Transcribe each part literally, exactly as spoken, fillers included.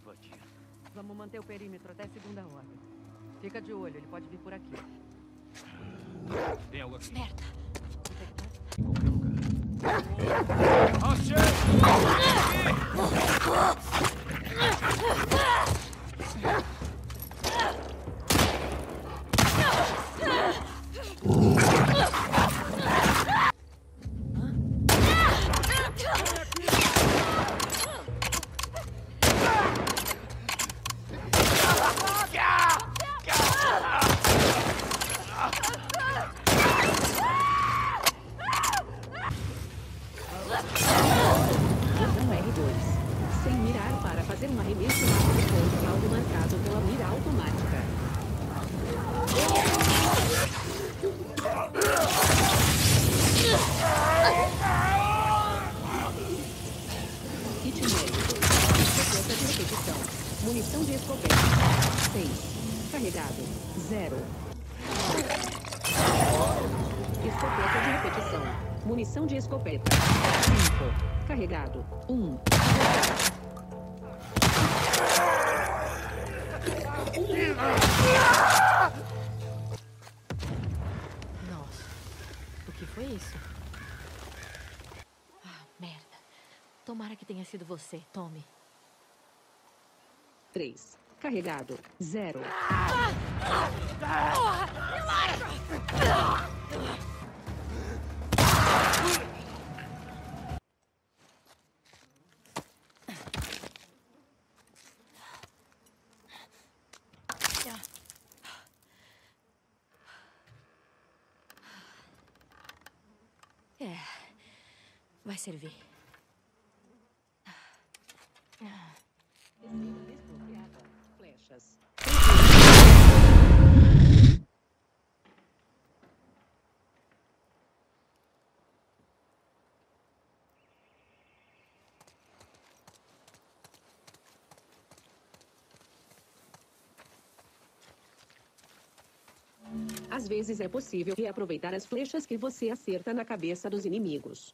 invadir. Vamos manter o perímetro até segunda ordem. Fica de olho, ele pode vir por aqui. Tem algo aqui. Merda. Em qualquer lugar. Achei! Munição de escopeta. seis. Carregado. zero. Escopeta de repetição. Munição de escopeta. cinco. Carregado. um. Nossa. O que foi isso? Ah, merda. Tomara que tenha sido você, Tommy. três. Carregado. zero. Porra! Me larga! É. Vai servir. Flechas. Às vezes é possível reaproveitar as flechas que você acerta na cabeça dos inimigos.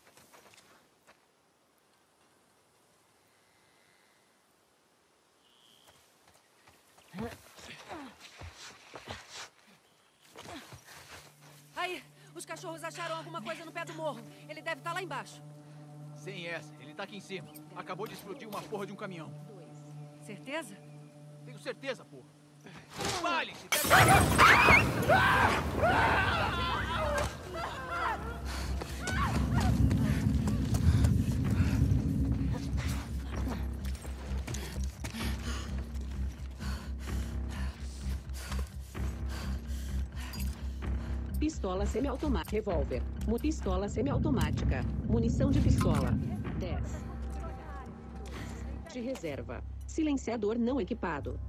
Aí, os cachorros acharam alguma coisa no pé do morro. Ele deve estar lá embaixo. Sem essa, ele tá aqui em cima. Acabou de explodir uma porra de um caminhão. Certeza? Tenho certeza, porra. Espalhem-se! Pistola semiautomática. Revólver. Mu- Pistola semiautomática. Munição de pistola. dez. De reserva. Silenciador não equipado.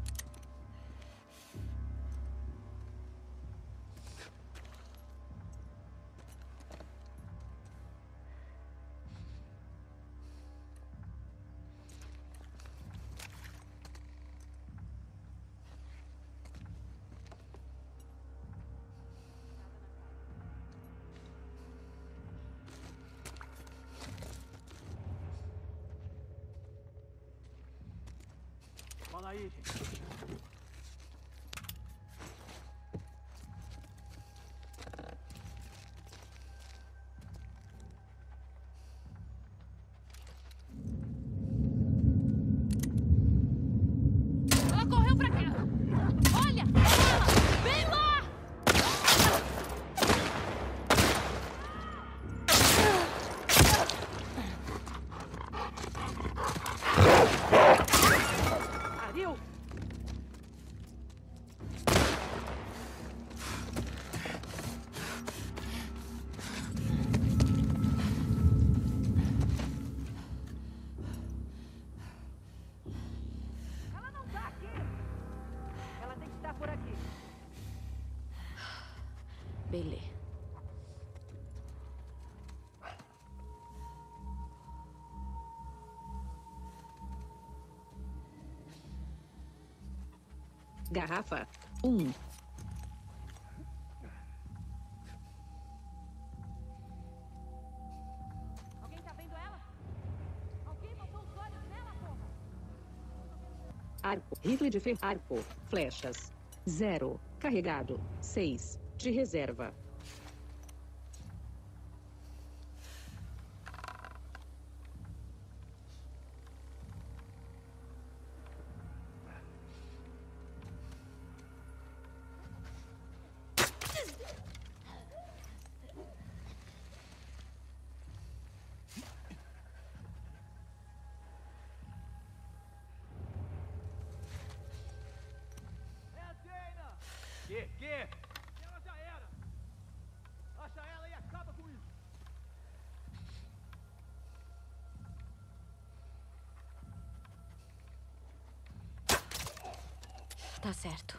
Fala aí, gente. Ela correu pra cá! Olha! Ela! Vem lá! Ariel! Ela não tá aqui! Ela tem que estar por aqui. Beleza. Garrafa. um. Alguém tá vendo ela? Alguém botou os olhos nela, porra? arco, rifle de ferro, arco, flechas. zero, carregado. seis, de reserva. Que? Que? Ela já era! Acha ela e acaba com isso! Tá certo.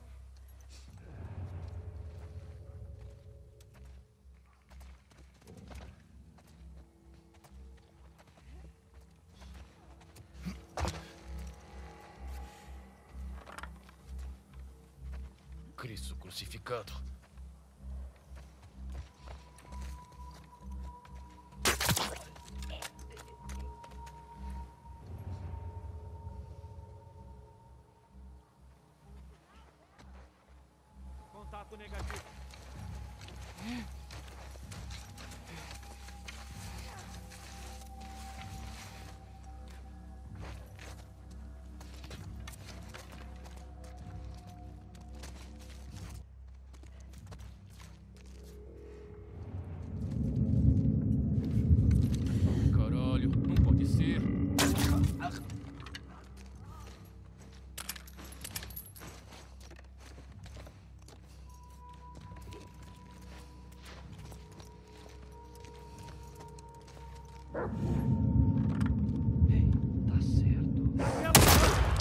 Cristo crucificado. Contato negativo. Caralho, não pode ser. Ei, tá certo.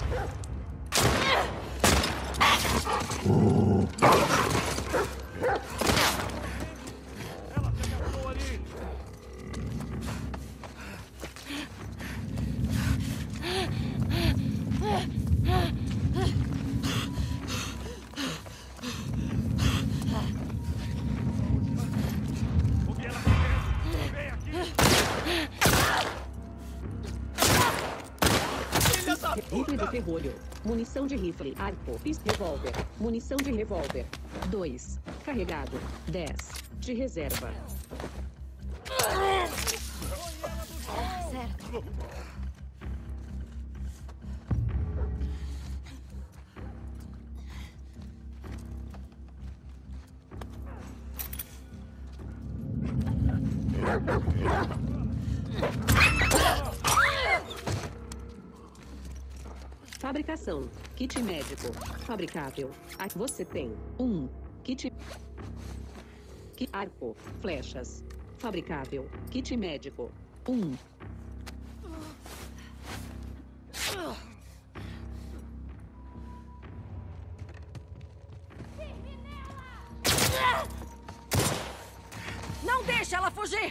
Ela se agarrou ali. O que ela tá vendo? Vem aqui. Filha da Rifle de ferrolho. Munição de rifle, arco, pistol, revólver. Munição de revólver. dois, carregado. dez, de reserva. Certo. Fabricação. Kit médico. Fabricável. Aqui você tem um kit. Kit arco. Flechas. Fabricável. Kit médico. um. Não deixa ela fugir!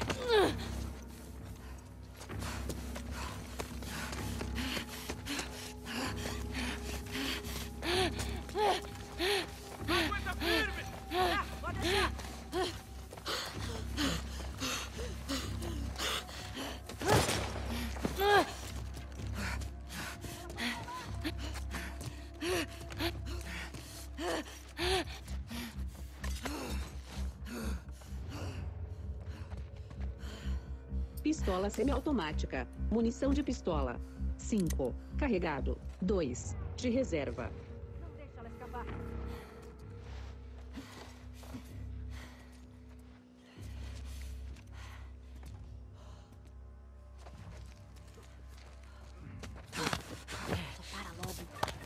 Aguenta firme! Ah, pode deixar! Pistola semiautomática. Munição de pistola. cinco. Carregado. dois. De reserva. Não deixa ela escapar. Para logo.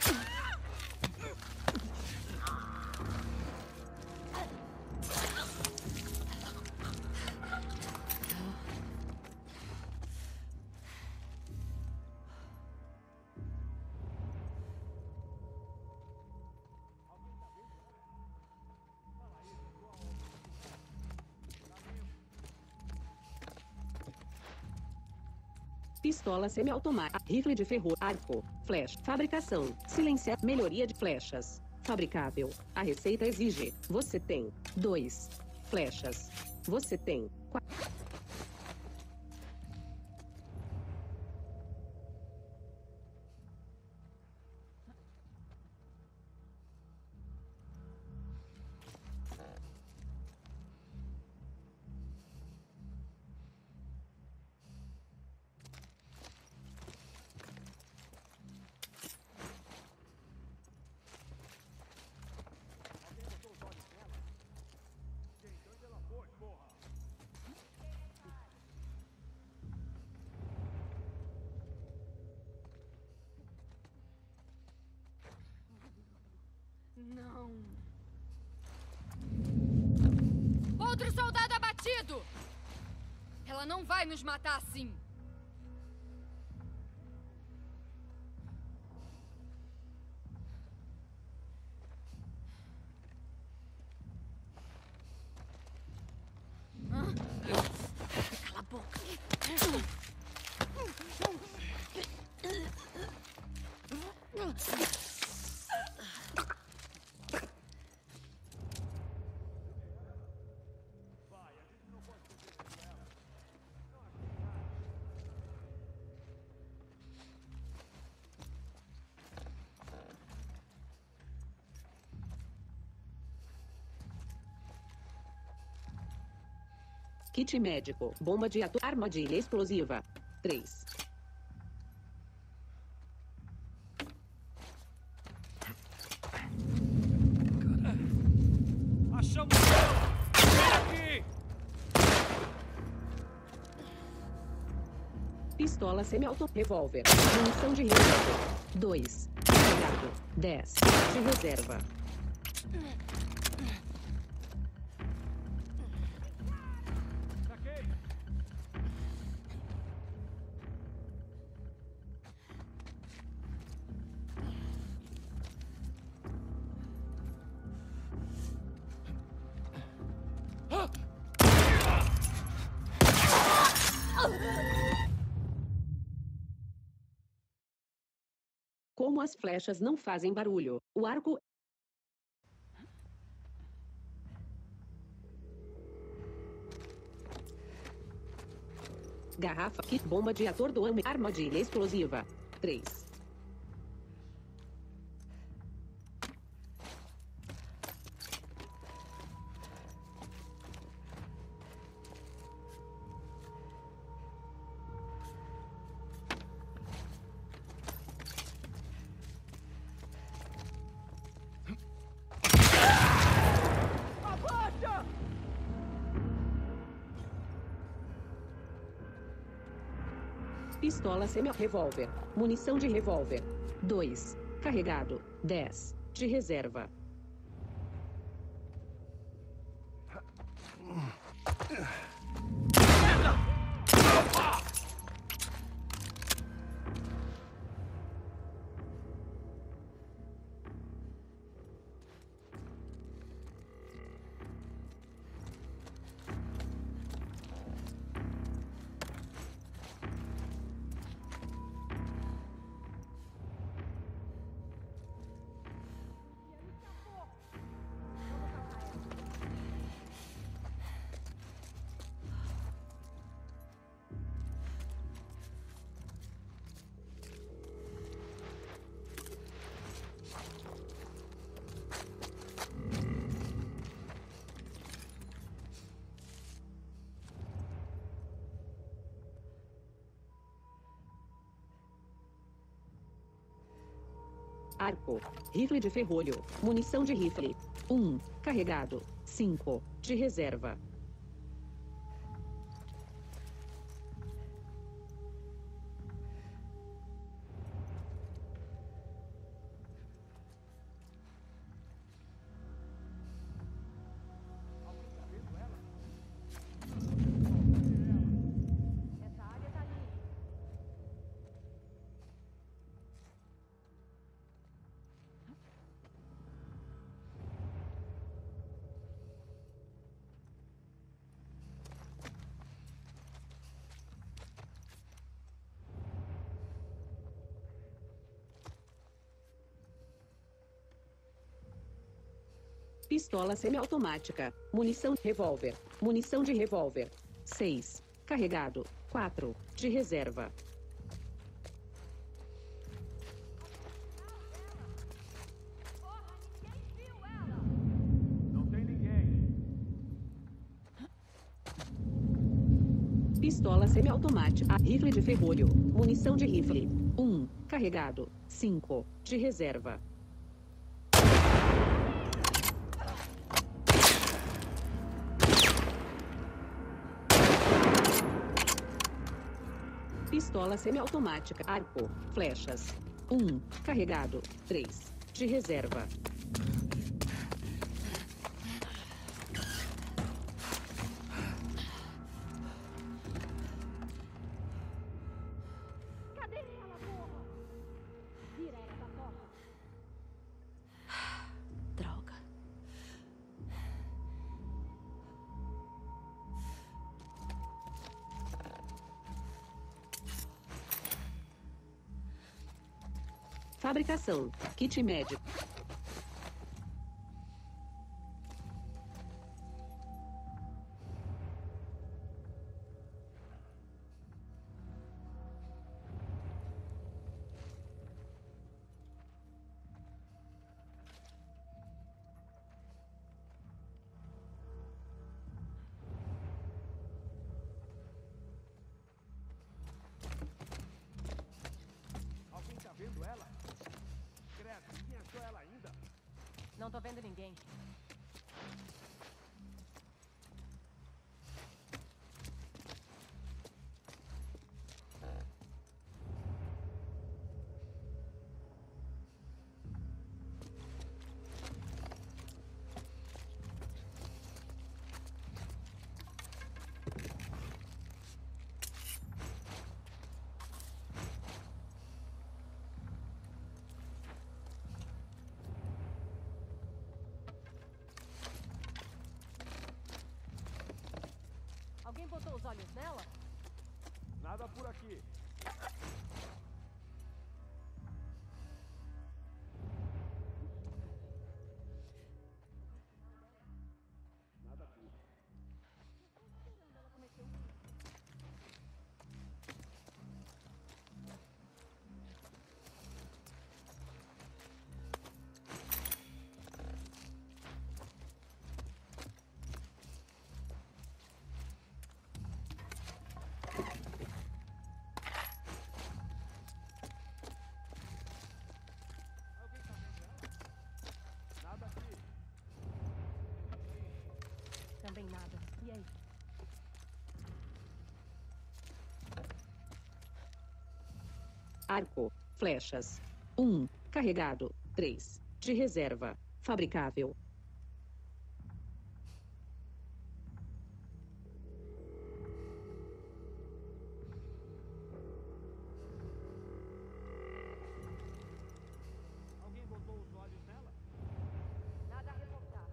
Pistola semiautomática. Rifle de ferro. Arco. Flecha. Fabricação. Silenciar. Melhoria de flechas. Fabricável. A receita exige. Você tem dois flechas. Você tem quatro. Ela não vai nos matar assim. Cala a boca. Kit médico, bomba de ato, armadilha explosiva. três. Achamos ela! Aqui! Pistola semi-auto, revólver, munição de revólver. dois. Carregado. dez. De reserva. Saquei! Como as flechas não fazem barulho, o arco... Garrafa, kit, bomba de atordoame, armadilha explosiva. três. Abaixa! Pistola semi-revólver, munição de revólver. dois. Carregado. dez. De reserva. Arco. Rifle de ferrolho. Munição de rifle. um. Carregado. cinco. De reserva. Essa área tá ali. Pistola semiautomática. Munição revólver. Munição de revólver. seis. Carregado. quatro. De reserva. Porra, ninguém viu ela! Não tem ninguém. Pistola semiautomática. Rifle de ferrolho. Munição de rifle. um. Carregado. cinco. De reserva. Pistola semiautomática. Arco. Flechas. um. Carregado. três. De reserva. Fabricação. Kit médico. Alguém tá vendo ela? Credo, ninguém achou ela ainda? Não tô vendo ninguém. Alguém botou os olhos nela? Nada por aqui. Nada por. Alguém tá vendo ela? Nada aqui. Também nada. E aí? Arco. Flechas. um. Carregado. três. De reserva. Fabricável. Alguém botou os olhos nela? Nada a reportar.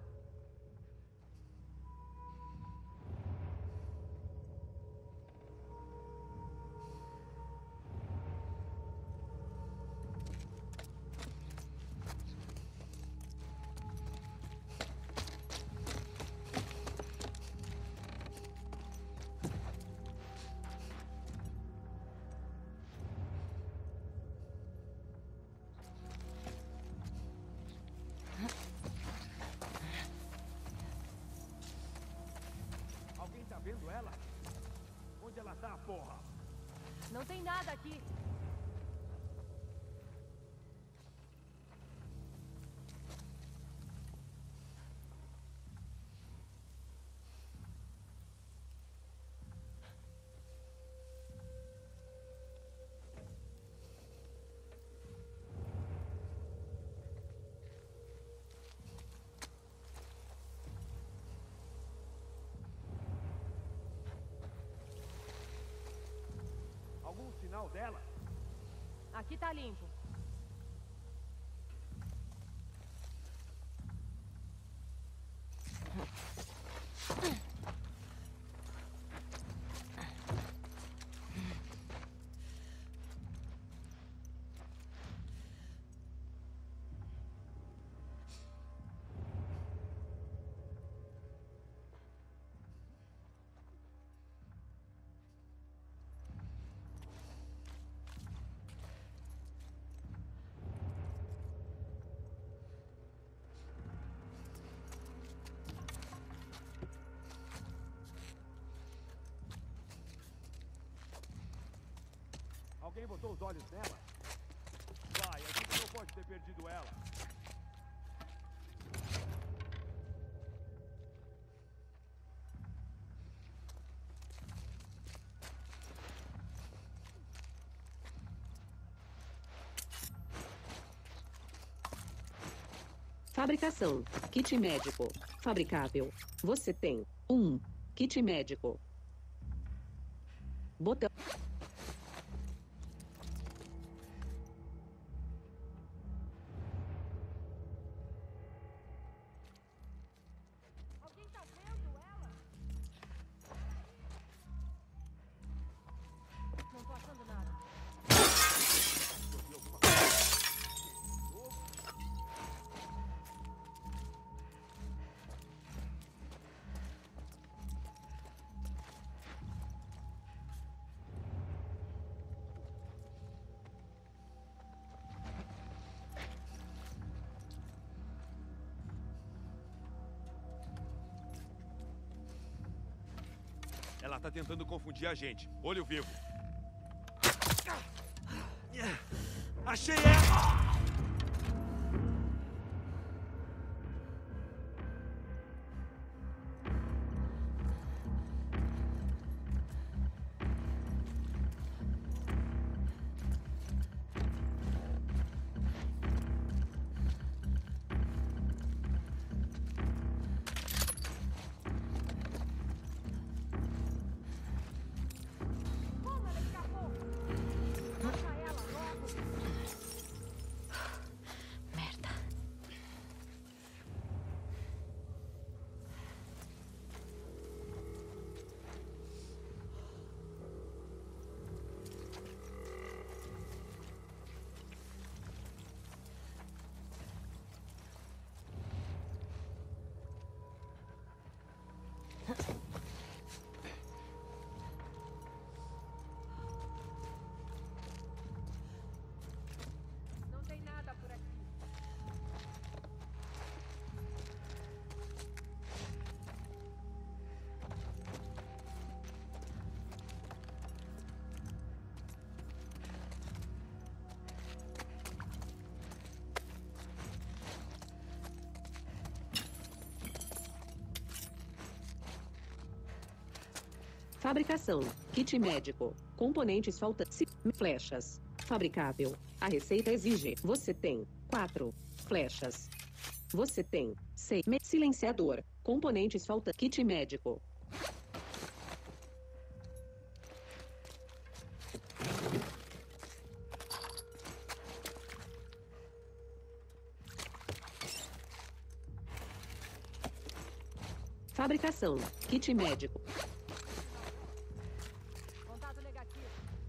Alguém tá vendo ela? Onde ela tá, porra? Não tem nada aqui. Algum sinal dela? Aqui tá limpo. Alguém botou os olhos nela? Vai, a gente não pode ter perdido ela. Fabricação. Kit médico. Fabricável. Você tem. um. Kit médico. Botão. Alguém tá vendo ela? Não tô achando nada. Ela tá tentando confundir a gente. Olho vivo. Achei ela! Não tem nada por aqui. Fabricação. Kit médico. Componentes falta. Flechas. Fabricável. A receita exige. Você tem quatro flechas. Você tem seis. Silenciador. Componentes falta. Kit médico. Fabricação. Kit médico. Contato negativo.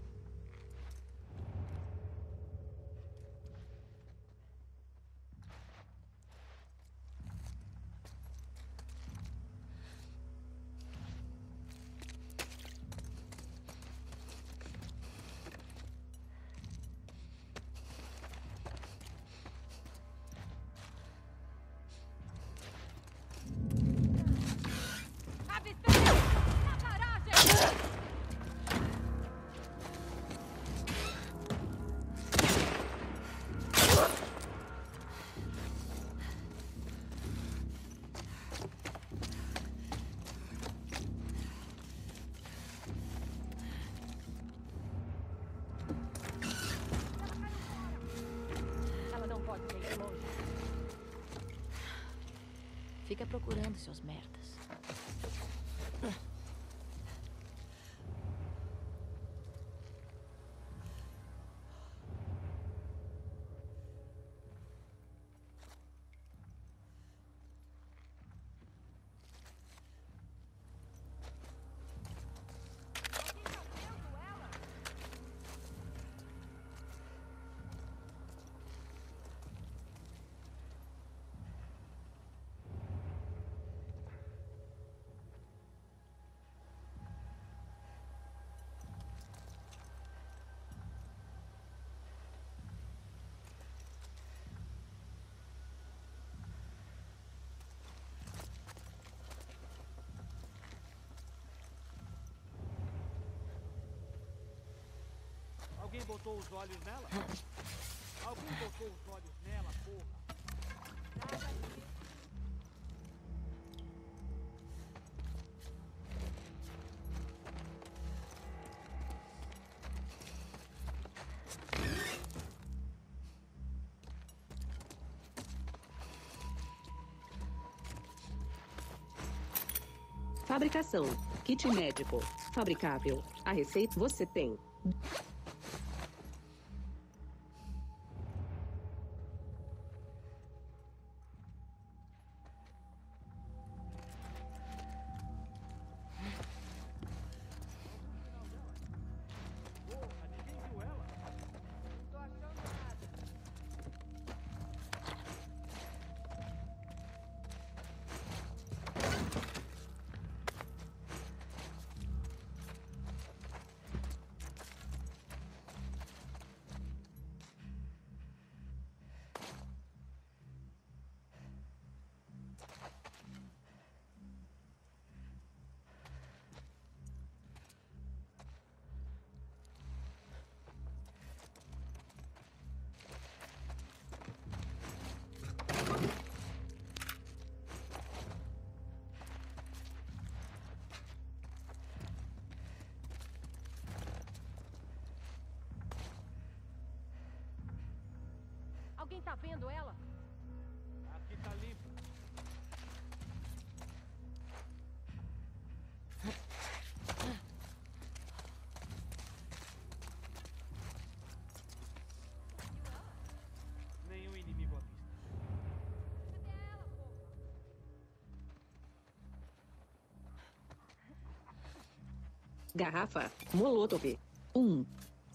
Avistei! Na garagem! Ela não pode sair de longe. Fica procurando, seus merdas. Alguém botou os olhos nela? Alguém botou os olhos nela, porra? Fabricação. Kit médico. Fabricável. A receita você tem. Porra, ninguém viu ela? Não tô achando nada. Alguém tá vendo ela? Aqui tá limpo. Nenhum inimigo à vista. Cadê ela, pô? Garrafa. Molotov. Um.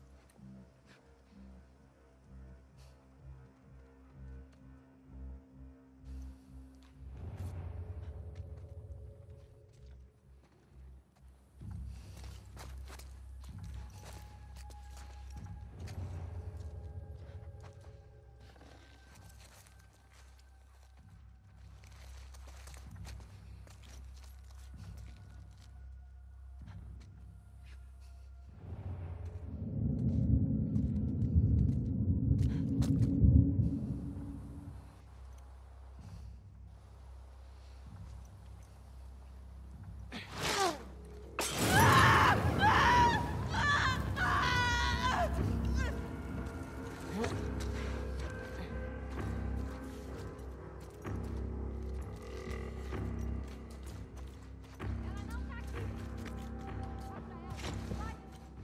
Ela não tá aqui. Mostra ela. Vai.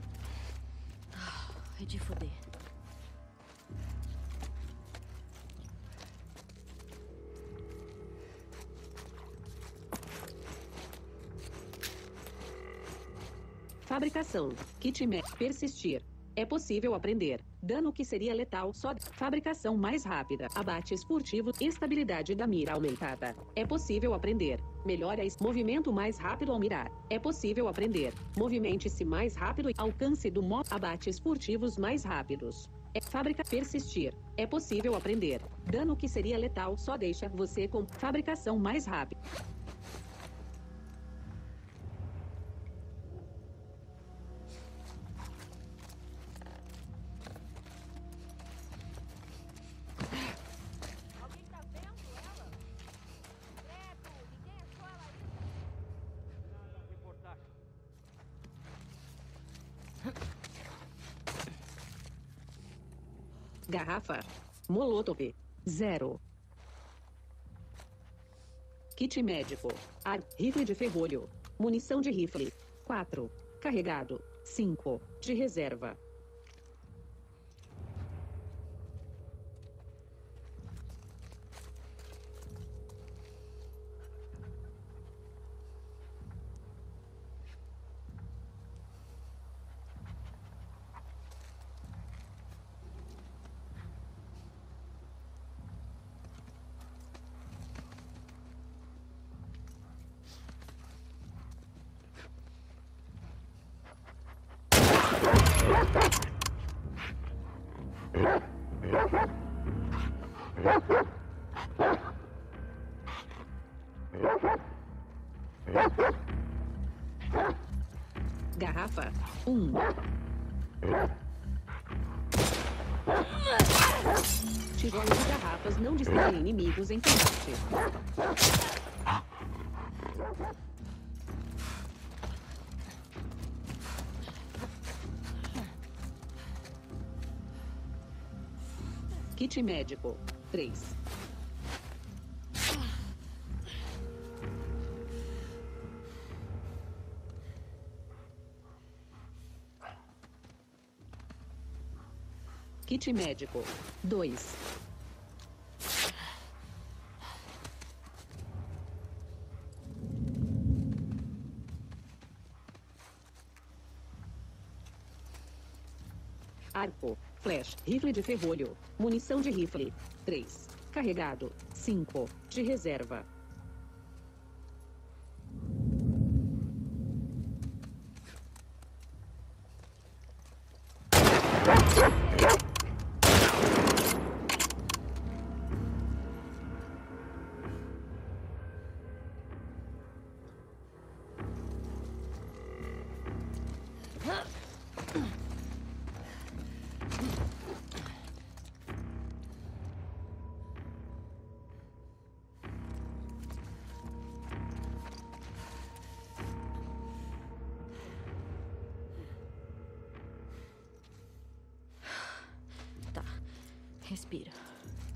É de foder. Fabricação. Kitmet. Persistir. É possível aprender. Dano que seria letal só. Fabricação mais rápida. Abate esportivo. Estabilidade da mira aumentada. É possível aprender. Melhora esse movimento mais rápido ao mirar. É possível aprender. Movimente-se mais rápido e alcance do modo. Abate esportivos mais rápidos. É fábrica. Persistir. É possível aprender. Dano que seria letal só deixa você com fabricação mais rápida. Alguém tá vendo ela? Credo, ninguém achou ela aí. Nada a reportar. Garrafa. Molotov. Zero. Kit médico. Ar. Rifle de ferrolho. Munição de rifle. Quatro. Carregado. Cinco. De reserva. Garrafa. Um. Tijolos e garrafas não distraem inimigos em combate. Kit médico. Três. Kit médico. Dois. Arco. Flash. Rifle de ferrolho. Munição de rifle. Três. Carregado. Cinco. De reserva. Tá. Respira.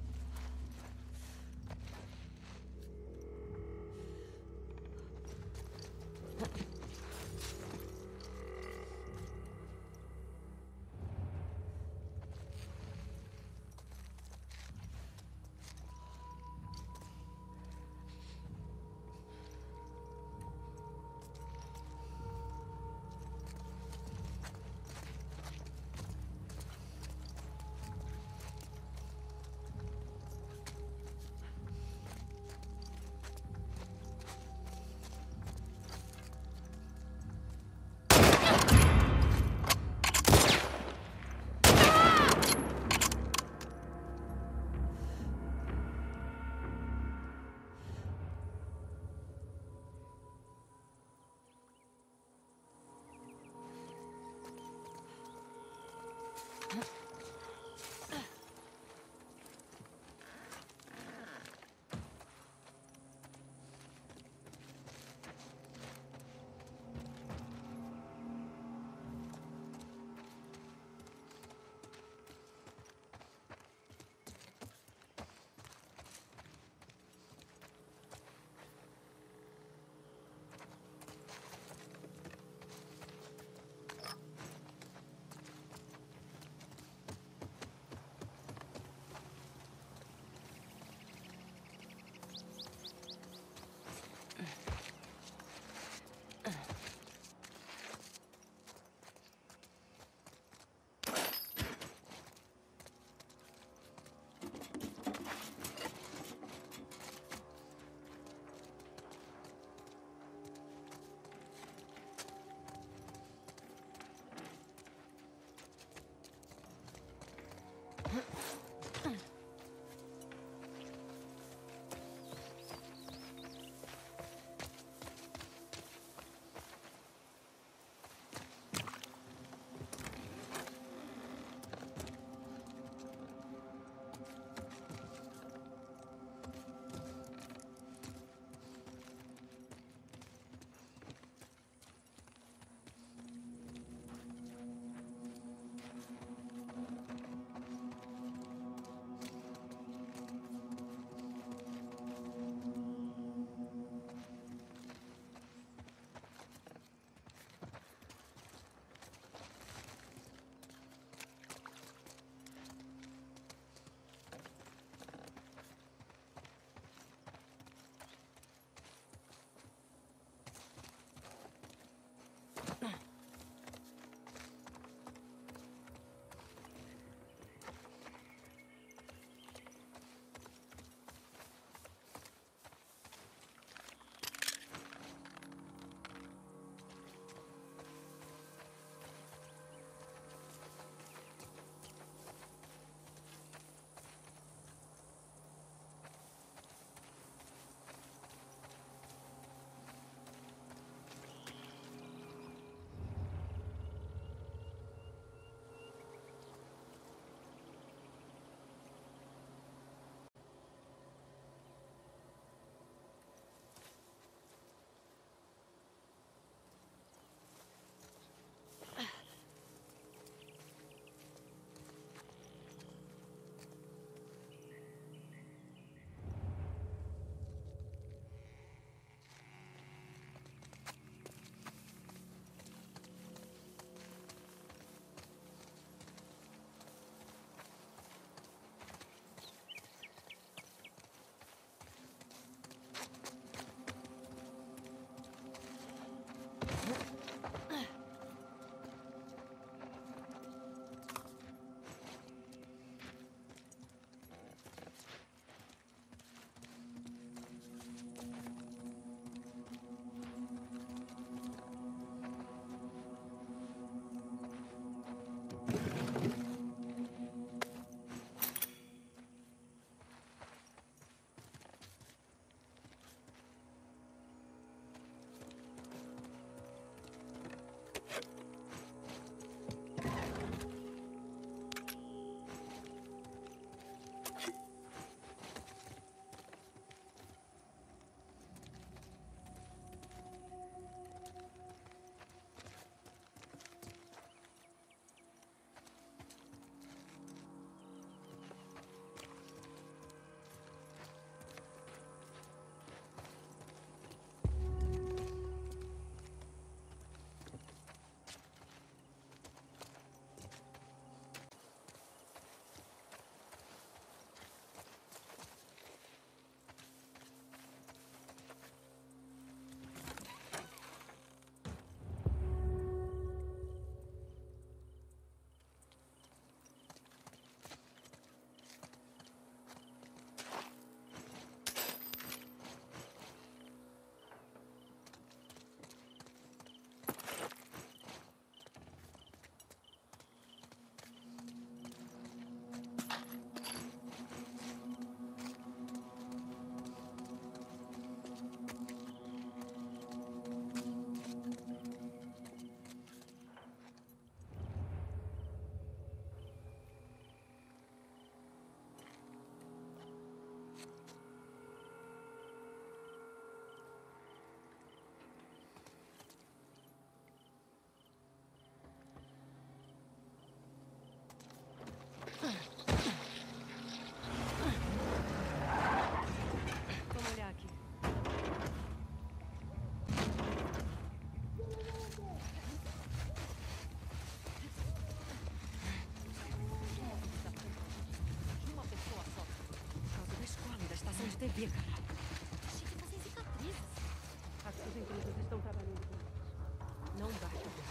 T V, cara. Achei que fazia cicatrizes. Acho que os intrusos estão trabalhando com isso. Não basta ver.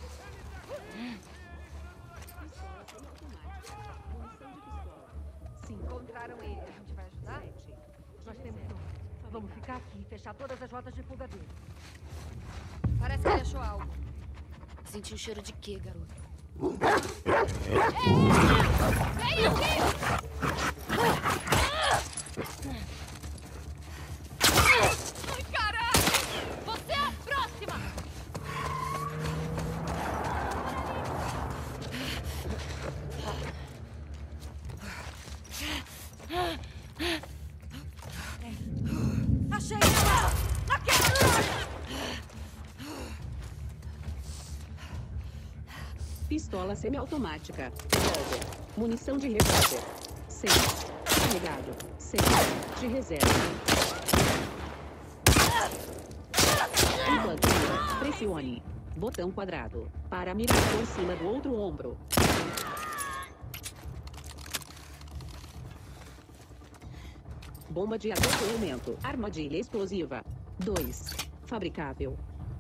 Pistola semiautomática. Munição de pistola. cinco. Encontraram ele. A gente vai ajudar? sete. Nós temos dois. Vamos ficar aqui e fechar todas as rotas de fuga dele. Parece que ele achou algo. Sentiu o cheiro de quê, garoto? Vem aqui! Ai, caralho! Você é a próxima! Achei ela! Naquela! Pistola semiautomática. Revólver. Munição de revólver. seis. Carregado. seis. De reserva. Enquanto mira, pressione. Botão quadrado. Para mirar por cima do outro ombro. Bomba de acompanhamento. Armadilha explosiva. dois. Fabricável.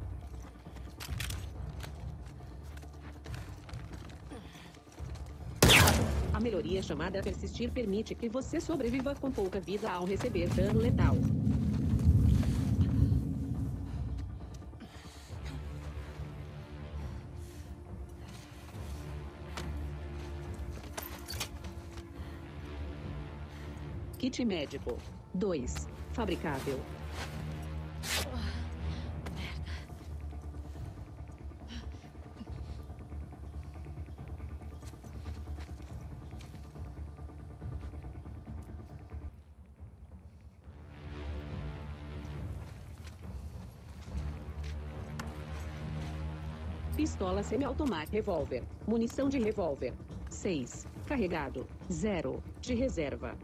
A melhoria chamada Persistir permite que você sobreviva com pouca vida ao receber dano letal. Kit médico. dois. Fabricável. Pistola semiautomática. Revólver. Munição de revólver. seis. Carregado. zero. De reserva.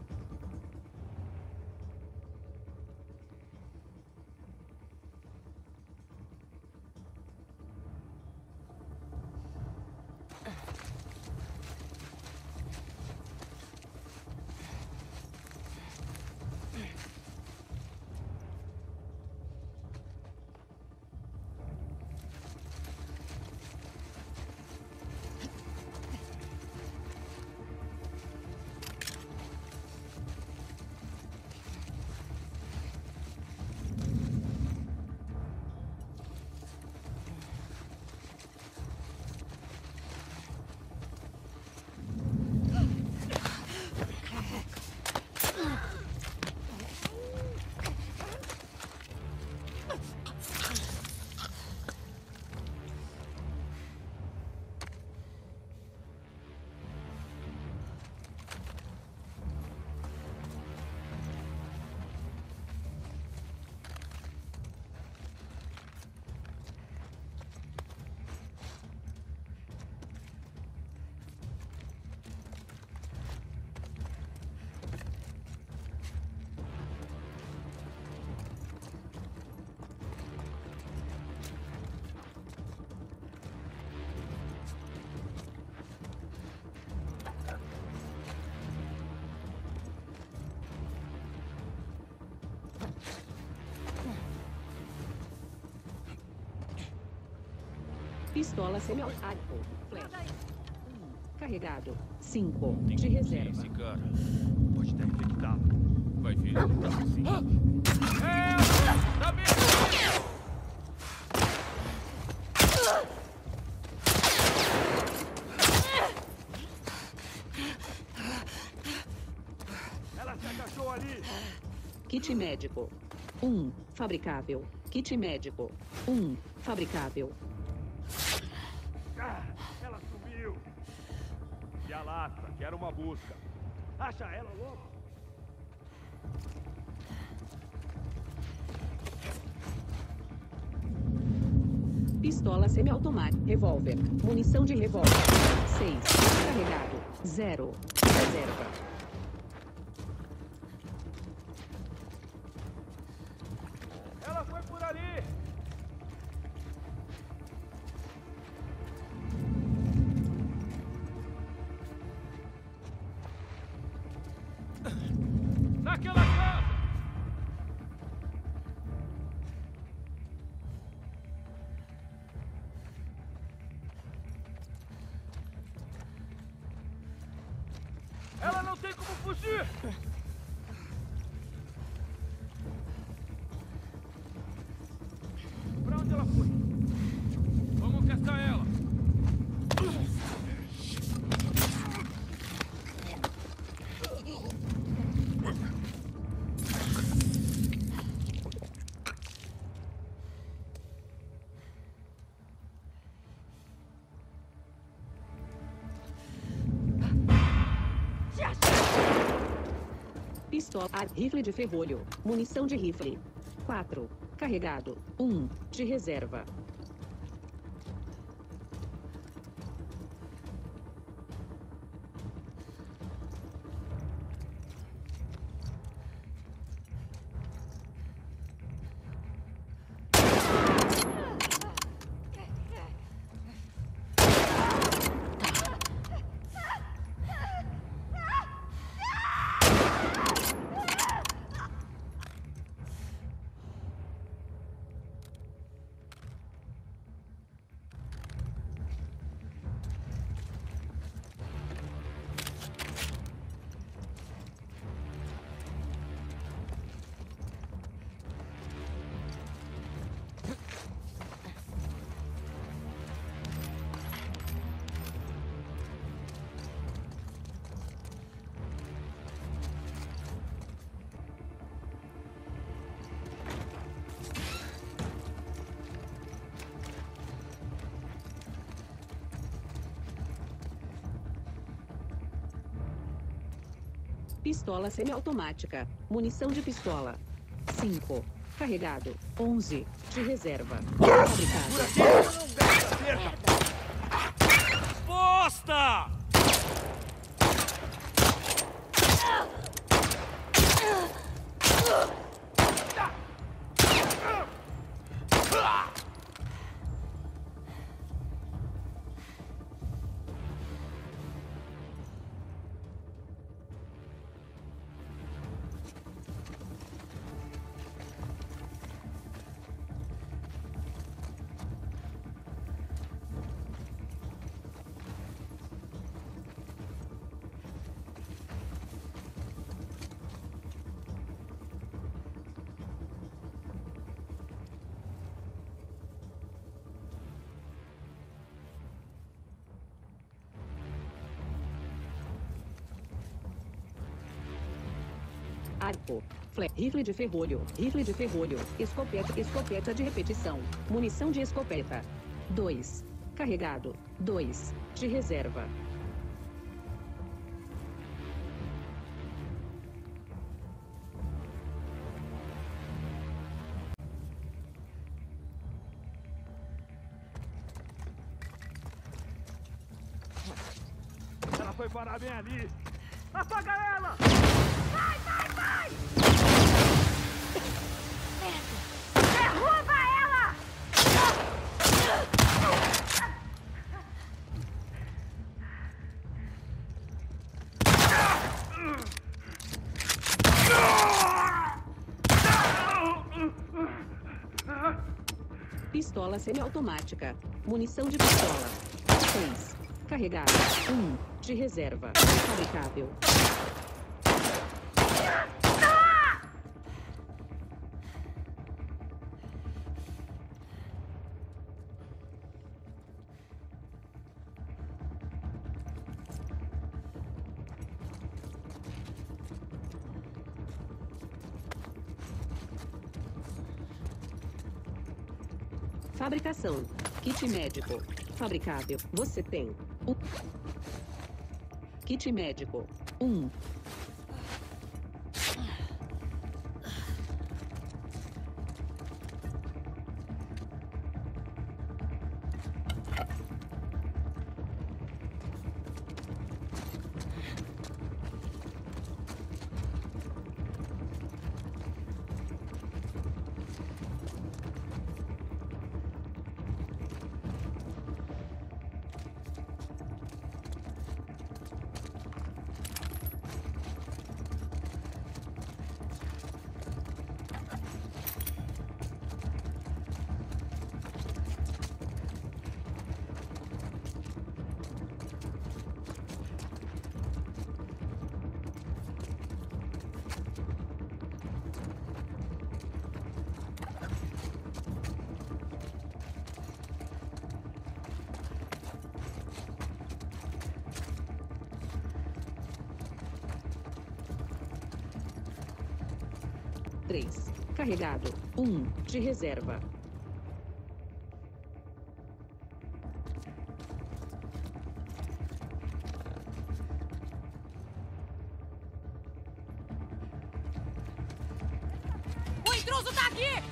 Pistola semiautomática. Flecha. um. Carregado. cinco. Tem De que reserva. esse cara. Pode ter infectado. Vai ver. Tá assim. É! Tá bem! Ela se agachou ali! Kit médico. um. Fabricável. Kit médico. um. Fabricável. Ah, ela sumiu! Se alastra, quero uma busca. Acha ela logo! Pistola semiautomática. Revólver. Munição de revólver. seis. Carregado. zero. Reserva. Ela foi por ali! Naquela casa! Ela não tem como fugir! Pra onde ela foi? Vamos caçar ela. Pistola, ar, rifle de ferrolho, munição de rifle. quatro. Carregado. um. De reserva. Pistola semiautomática. Munição de pistola. cinco. Carregado. onze. De reserva. Fabricado. Bosta! Arco. Fle rifle de ferrolho. Rifle de ferrolho. Escopeta. Escopeta de repetição. Munição de escopeta. dois. Carregado. dois. De reserva. Ela foi parar bem ali! Apaga ela! Vai, vai, vai! Derruba ela! Pistola semiautomática. Munição de pistola. seis. Carregado. um. De reserva. Fabricável. Fabricação. Kit médico. Fabricável. Você tem. Um. Kit médico. um. três. Carregado. um. De reserva. O intruso tá aqui!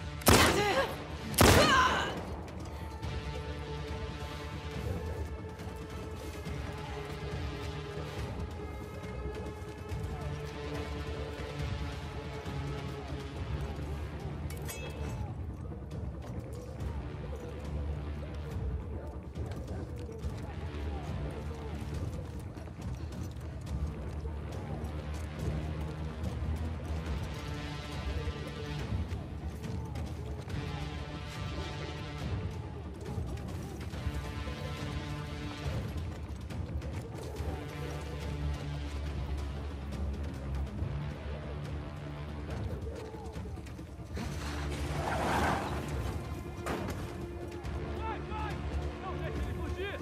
Vai, vai! Não deixe ele fugir!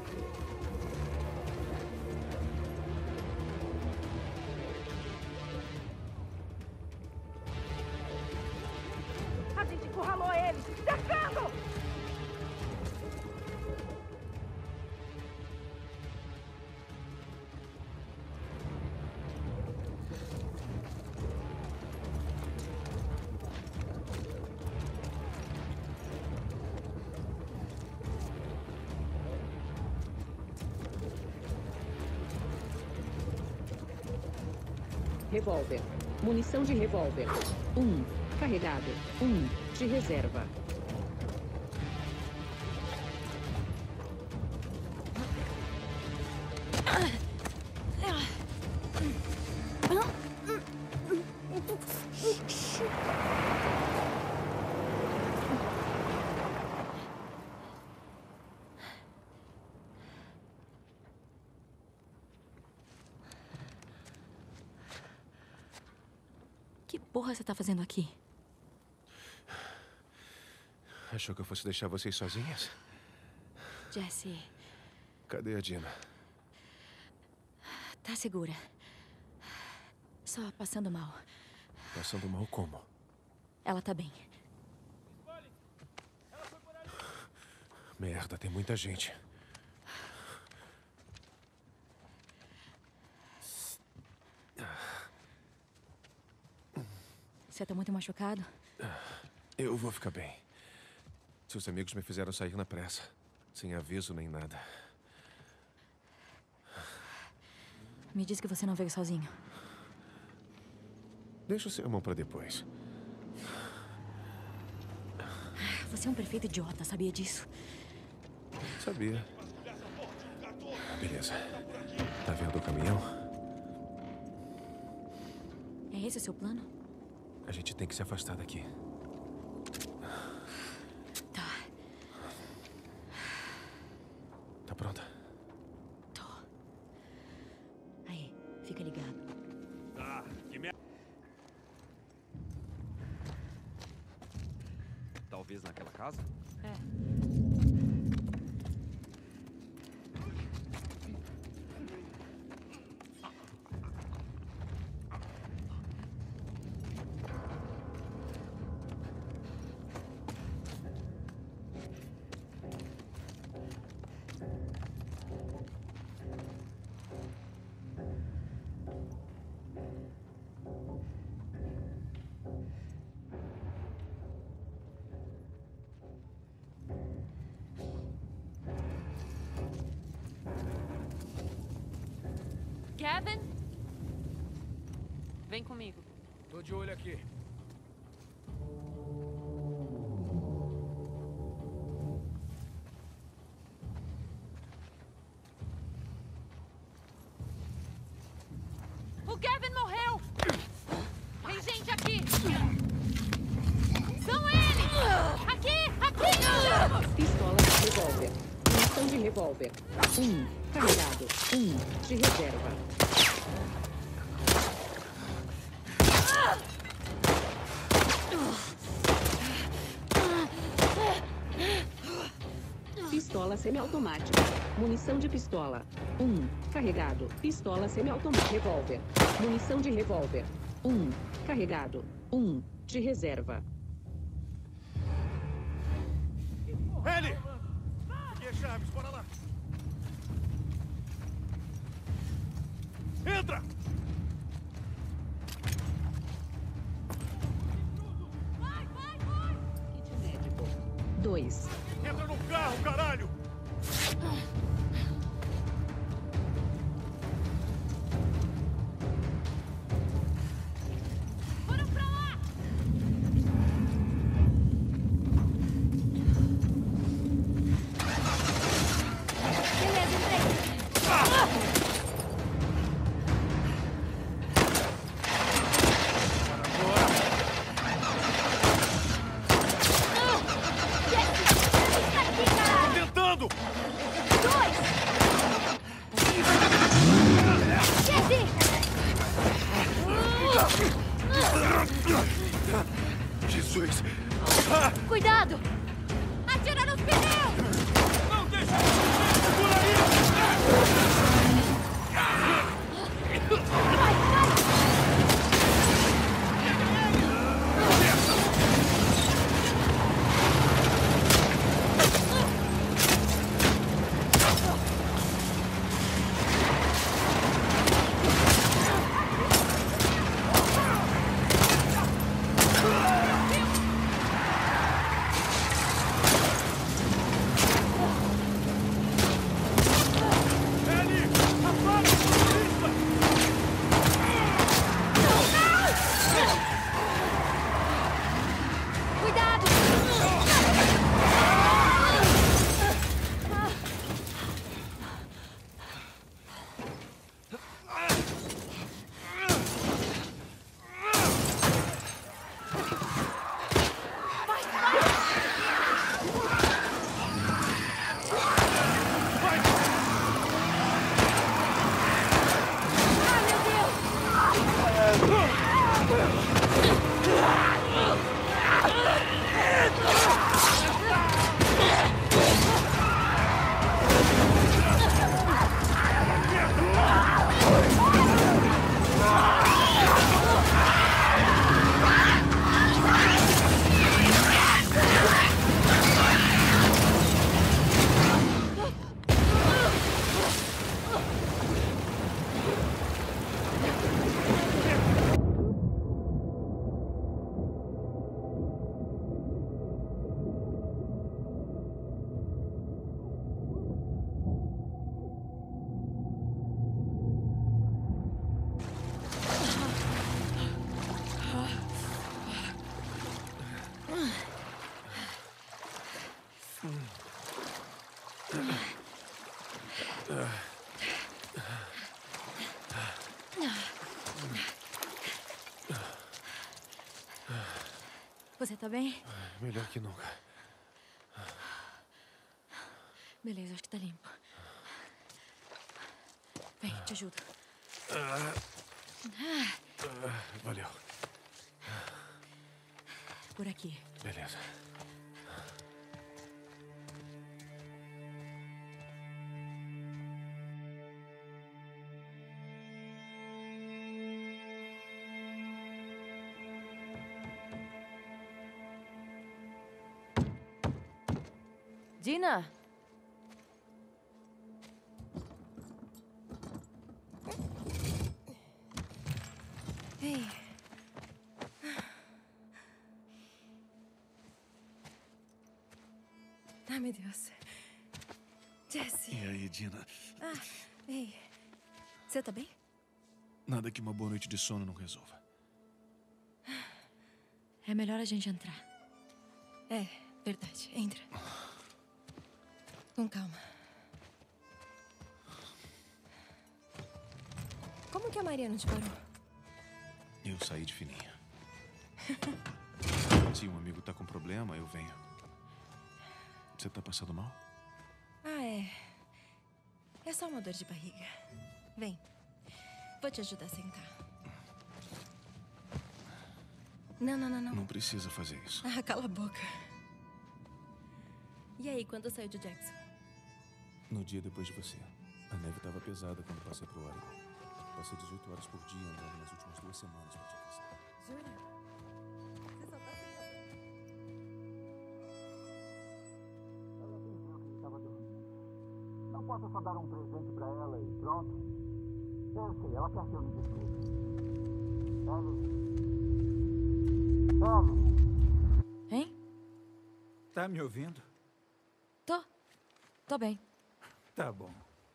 A gente encurralou eles! Cercando! Revólver. Munição de revólver. um. Carregado. um. De reserva. Que porra você tá fazendo aqui? Achou que eu fosse deixar vocês sozinhas? Jessie, Cadê a Dina? tá segura. Só passando mal. Passando mal como? Ela tá bem. Merda, tem muita gente. Você tá muito machucado? Eu vou ficar bem. Seus amigos me fizeram sair na pressa. Sem aviso nem nada. Me diz que você não veio sozinho. Deixa o sermão pra depois. Você é um perfeito idiota, sabia disso? Sabia. Beleza. Tá vendo o caminhão? É esse o seu plano? A gente tem que se afastar daqui. Tá. Tá pronta? Tô. Aí, fica ligado. Ah, que merda! Talvez naquela casa? É. Kevin? Vem comigo. Tô de olho aqui. O Kevin morreu! Tem gente aqui! São eles! Aqui! Aqui! Pistola de revólver. Munição de revólver. um. Carregado. um. De reserva. Pistola semiautomática. Munição de pistola. um. Carregado. Pistola semiautomática. Revólver. Munição de revólver. um. Carregado. um. De reserva. Ellie! Aqui é Chaves, bora lá! Entra! Vai, vai, vai! Kit médico. dois. Entra no carro, caralho! Foram pra lá! Beleza, entrei! Tô tentando! Dois! Jesse! Jesus! Cuidado! Atira nos pneus! Não deixa! Segura aí! Vai, vai! Ellie! Apaga a motorista! Cuidado! Ai, meu Deus! Você tá bem? Melhor que nunca. Beleza, acho que tá limpo. Vem, te ajudo. Valeu. Por aqui. Beleza. Dina! Ei. Ai, meu Deus. Jesse. E aí, Dina? Ah, ei. Você tá bem? Nada que uma boa noite de sono não resolva. É melhor a gente entrar. É, verdade. Entra. Com calma. Como que a Maria não te parou? Eu saí de fininha. Se um amigo tá com problema, eu venho. Você tá passando mal? Ah, é. É só uma dor de barriga. Vem. Vou te ajudar a sentar. Não, não, não, não. Não precisa fazer isso. Ah, cala a boca. E aí, quando saiu de Jackson? No dia depois de você. A neve tava pesada quando passei pro Oregon. Passei dezoito horas por dia andando nas últimas duas semanas pra te alcançar. Júlia, você só tá sem razão. Ela fingiu que estava dormindo. Não posso só dar um presente pra ela e pronto. Eu sei, ela quer que eu lhe descreva. Ellie. Ellie. Hein? Tá me ouvindo? Tô. Tô bem. Tá bom.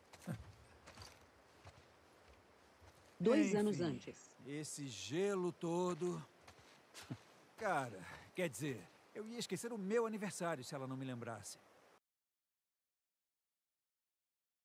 Dois Enfim, anos antes. Esse gelo todo. Cara, quer dizer, eu ia esquecer o meu aniversário se ela não me lembrasse.